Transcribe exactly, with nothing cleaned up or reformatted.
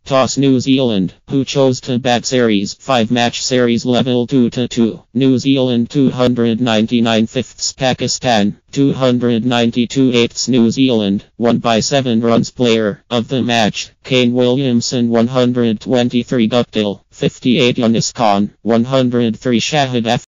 Toss New Zealand, who chose to bat series. five match series level two to two. New Zealand two hundred ninety-nine fifths Pakistan, two hundred ninety-two eighths New Zealand, won by seven runs. Player of the match, Kane Williamson one hundred twenty-three Guptill, fifty-eight Younis Khan, one hundred three Shahid.